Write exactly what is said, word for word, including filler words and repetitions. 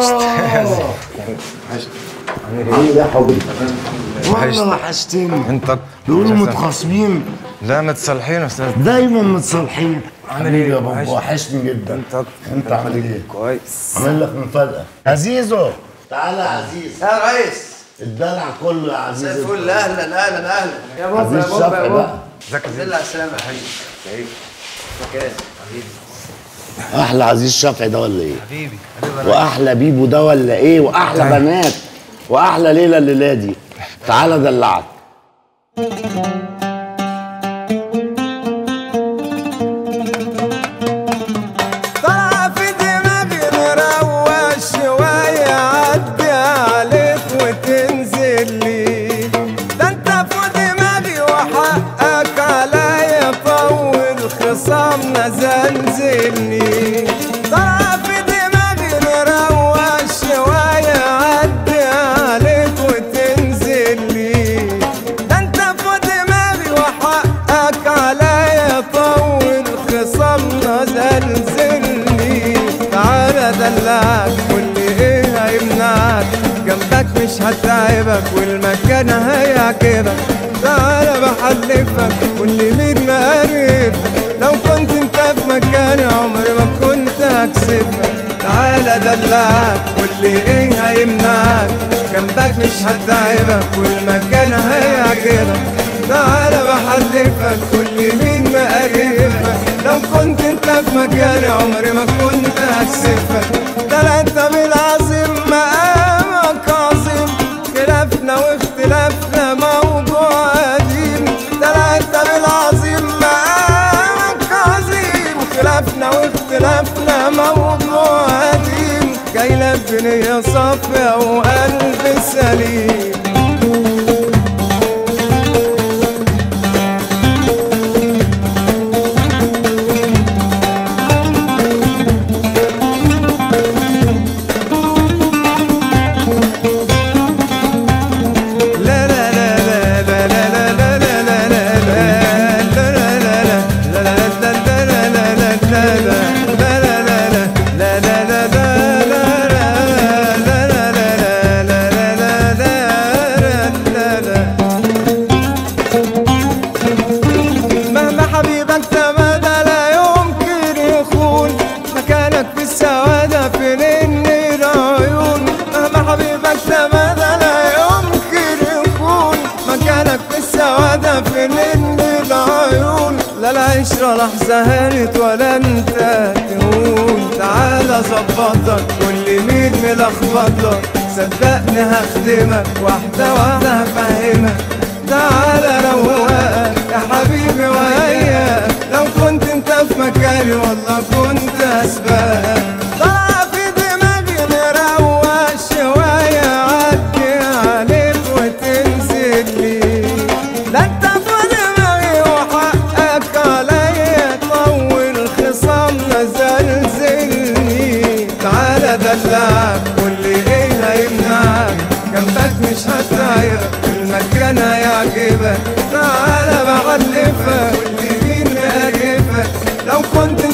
استاذ عامل ايه يا حبيبي؟ والله وحشتني. انت بيقولوا متخاصمين. لا متصالحين يا استاذ. دايما متصالحين. عامل ايه يا بابا؟ وحشني جدا. انت انت عامل ايه؟ كويس. عامل لك مفاجأة. عزيزو تعالى يا عزيز. يا ريس الدلع كله يا عزيز. مساء الفل. اهلا اهلا اهلا يا بابا. عزيز يا بابا شفقي يا بقى. بابا. ازيك يا الحمد لله على السلامة يا حبيبي. حبيبي؟ مكان حبيبي احلى عزيز شفقي ده ولا ايه؟ حبيبي حبيبي. واحلى بيبو ده ولا ايه؟ واحلى بنات واحلى ليله الليله دي. تعالى دلعك. طلع في دماغي نروق شوية عدي عليك وتنزل لي. ده انت في دماغي وحقك عليا طول خصامنا زلزلني. طلع في دماغي نروق شوية عدي عليك وتنزل لي. ده انت في دماغي وحقك عليا طول خصامنا زلزلني. تعالى دلعك واللي ايه هيمنعك، جنبك مش هتعبك والمكان هيعجبك. تعالى بحلفك واللي مين مقرب، لو كنت انت في مكاني عمري ما كنت هكسبك. تعالى دلعك واللي ايه هيمنعك، جنبك مش هتعبك والمكان هيعجبك. تعالى بحلفك واللي مين مقربك، لو كنت انت في مكاني عمري ما كنت هكسفك. ده انت بالعظيم مقامك عظيم، خلافنا واختلافنا موضوع قديم. ده انت بالعظيم مقامك عظيم، خلافنا واختلافنا موضوع قديم. جاي لك بنية صافية وقلب سليم. مهما حبيبك تمادى لا يمكن يخون، مكانك في السوادة في نن العيون. مهما حبيبك تمادى لا يمكن يخون، مكانك في السوادة في نن العيون. لا العشرة لحظة هانت ولا انت تهون. تعالى ظبطك واللي مين ملخبطك، صدقني هخدمك واحدة واحدة هفهمك. تعالى روقك يا حبيبي وياك، لو كنت انت في مكاني والله كنت اسبقك. طلع في دماغي نروق شوية عدي عليك وتنزل لي. ده انت في دماغي وحقك عليا طول خصامنا زلزلني. تعالى دلعك واللي ايه هيمنعك، جنبك مش هتعيرك المكان هيعجبك. تعالى بعلفك واللي مين مقرفك، لو كنت